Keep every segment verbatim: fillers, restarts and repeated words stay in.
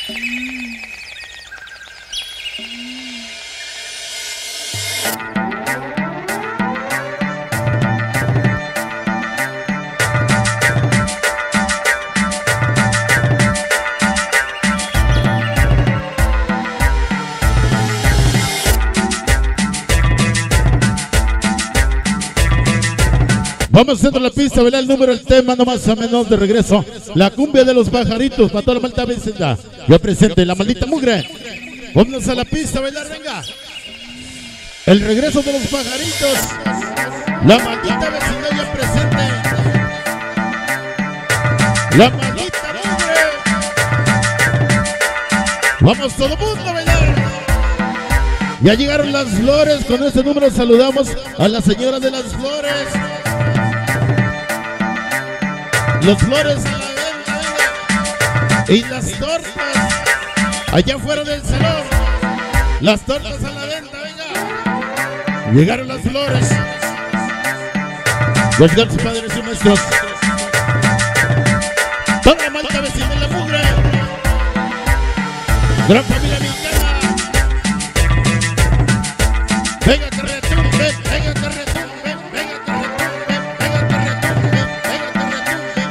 Vamos haciendo la pista, ¿verdad? El número, el tema, no más o menos de regreso. La cumbia de los pajaritos, para toda la maldita vecindad. Yo presente, la maldita mugre. Vámonos a la pista, ¿verdad? Venga. El regreso de los pajaritos. La maldita vecindad ya presente. La maldita mugre. Vamos todo el mundo, ¿verdad? Ya llegaron las flores. Con este número saludamos a la señora de las flores. Los flores a la venta, venga. Y las tortas allá afuera del salón. Las tortas a la venta, venga. Llegaron las flores. Ya llegaron sus padres y maestros. Toda la malta vecina en la mugre. Gran familia mexicana. Venga, carretón, ven, venga, carretón, ven, venga, carretón, ven, venga, carretón, ven, venga, carretón, ven,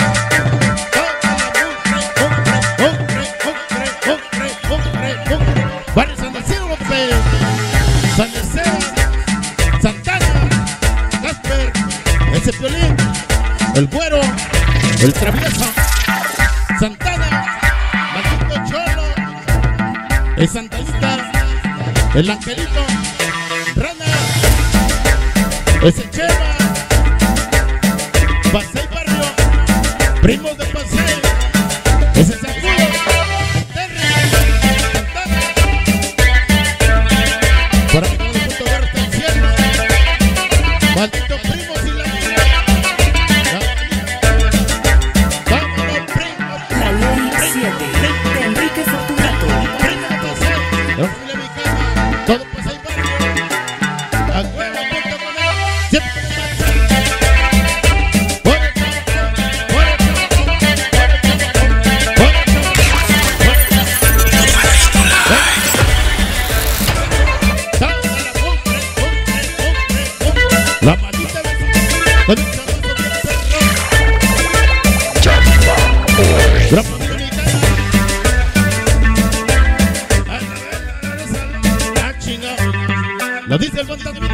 venga, carretón. Barrio San Isidro López, San Esteban, Santana, Casper, ese Piolín, el Güero, el Travieso, Santana, Maldito Cholo, el Santanita, el Angelito, Rana, ese Cheva, Pasey Barrio, Primos de Pasey, ese Sacudo, Terry, Santana, para que no le punto ver hasta el cielo, Maldito Primos y la vida, vámonos Primos, La Ley siete de Enrique Fortunato. Primos de Pasey, la familia mexicana, todo Pasey Barrio, a huevo, punto con él, siempre con por el chavo, por el chavo, por el chavo, por el chavo. La maldita vecina con el chavo con el perro. Gran familia mexicana. Ah, chingado. Lo dice el fantasmita.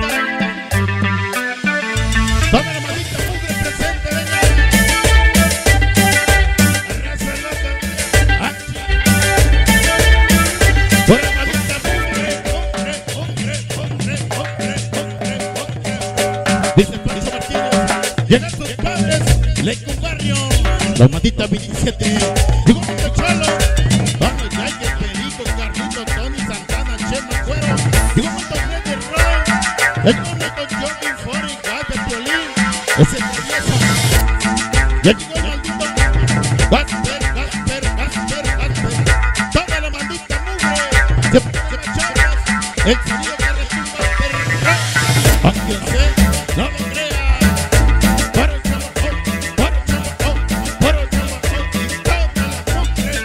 Toma la maldita mugre presente, venga. Arrasa el loco. Ah, chingado. Por la maldita mugre, mugre, mugre, mugre, mugre, mugre. Dice Pancho Martínez. Llegan sus padres, Leico Barrio. La maldita veintisiete. Digo, Mito Cholo. Vamos, Yaque, Perico, Carlito, Tony, Santana, Chema, Cuero. Digo, Mito Freddy, Roy. El Mito Johnny, Forey, Gabe, Piolín. Ese Travieso. Ya llegó el maldito Gasper, Gasper, Gasper, Gasper. Toda la maldita mugre. Se se machabas. El sonido que retumba, perra. Aunque usted no lo crea. Para el chavo, para el chavo, para el chavo. Toda la mugre,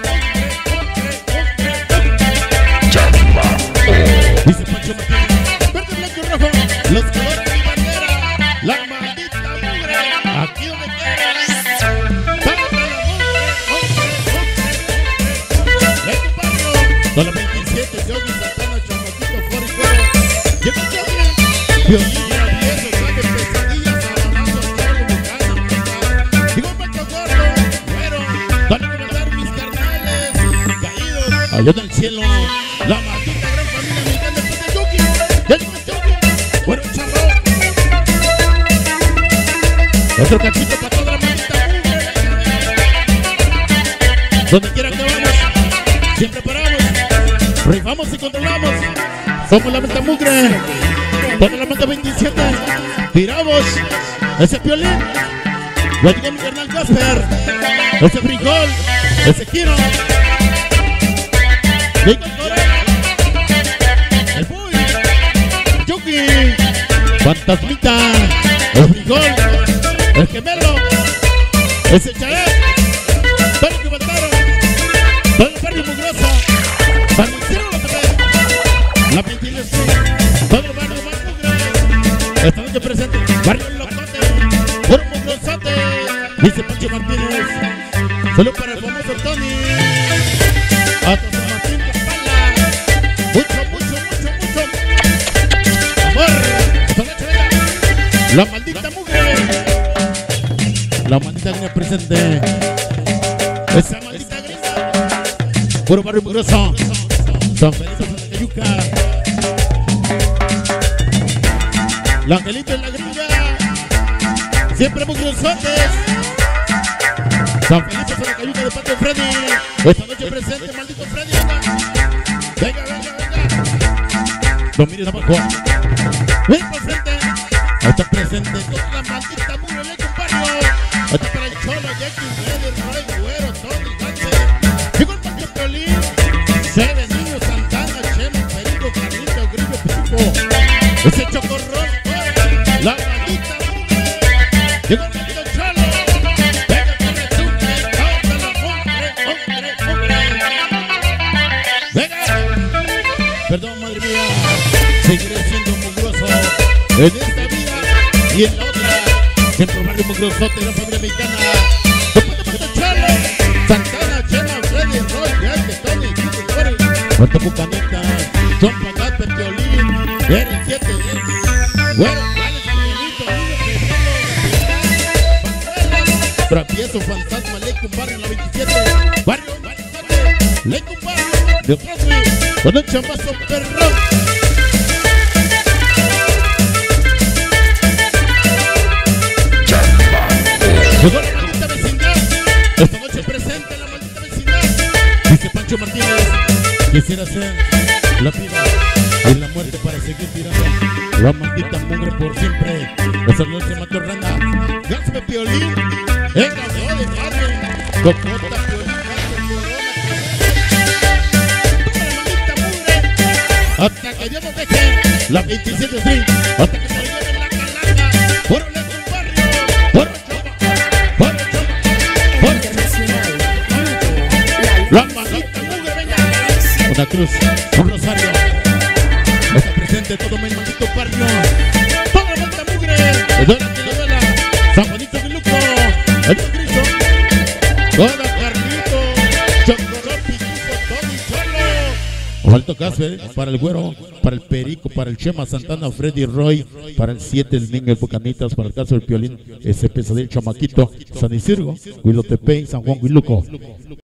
mugre, mugre, mugre. Dice Pancho Martínez. Verde, blanco y rojo. Los colores de mi bandera. La maldita mugre. Aquí donde quieras. Toda la mugre, mugre, mugre, mugre. Leico Barrio. Toda la veintisiete. Yogi, Santana, Chamaquito, Forey, Cuero. Llegó Yogi. Piolín, Travieso, Gabe, Pesadilla, Sabanando, Cholo, Bucano. Digo, Pancho Gordo, Güero. Van a mandar mis carnales caídos allá en el cielo. La maldita gran familia mexicana después de Yuki. Ya llegó el Yuki. Bueno, charro. Otro cachito para toda la maldita mugre. Donde quiera que vamos, siempre paramos. Rifamos y controlamos. Somos la maldita mugre. Toda la maldita veintisiete. Tiramos. Ese Piolín. Ya llegó mi carnal Casper. Ese Frijol. Ese Kiro. Llegó el Corel. El Buy. Yuki. Fantasmita. El Frijol. El Gemelo. Ese Chalet. Todo lo que mataron. Todo el barrio mugre. Dice Pancho Martínez. Solo para el famoso Tony. Hasta San Martín de Pala. Mucho, mucho, mucho, mucho amor. Esta noche, venga. La maldita mugre. La maldita gringa presente. Esa maldita gringa. Puro barrio mugroso. San Felipe de la Cayuca. La Angelita en la gringa. Siempre mugrosotes. San Felipe de la Cayuca de Pato Freddy. Esta noche presente, maldito Freddy. Venga, venga, venga. Lo mires abajo. Ven por frente. Ahí está presente toda la maldita mugre de compadre. Ahí está para el Cholo, Jackie, Freddy, Roy, Güero, Tony, Cáncer. Llegó el Paco Piolín. Sebe, Niño, Santana, Chema, Perico, Carlito, Grillo, Pico. Ese chocorrón. La maldita mugre. Llegó el maldito Cholo. Venga, corre, sube, toca la mugre, mugre, mugre. Venga. Perdón, madre mía. Seguiré siendo mugroso en esta vida y en la otra. Siempre barrio mugrosote de la familia mexicana. Cholo, Santana, Chema, Freddy, Roy, Jack, Tony, Chico, Corey, Puerto Bucanita, John Pagate, Piolín, R siete, Güero, Alex, Miguelito, Niño, Travieso, Fantasma, Leico, Barrio en la veintisiete, Barrio, Leico, Barrio, de Rosby, con un chamazo perrón. Llegó la maldita vecindad. Esta noche presente la maldita vecindad. Dice Pancho Martínez. Quisiera ser la vida y la muerte para seguir tirando la maldita mugre por siempre. Esa noche Matorranda. Gasme Piolín. Venga, no de Carmen. Cocota, Piolín, Carmen, Corona. Toda la maldita mugre. Hasta que Dios nos deje la veintisiete Street. Hasta que se lo lleven la calanda. Por un lejos barrio. Por un la maldita mugre, venga. Una cruz, un rosario. Está presente todo mi maldito barrio. Toda la maldita mugre. Le duela que le duela. San Juanito Viluco. El Cristo. Toda Carlito. Chocorrón, Pitufo, Tony, Cholo. Alto Casper, para el Güero, para el Perico, para el Chema, Santana, Freddy, Roy, para el siete, el Niño, el Bucanitas, para el caso del Piolín, ese pesadillo chamaquito, San Isidro, Huilotepec, San Juan Huiluco.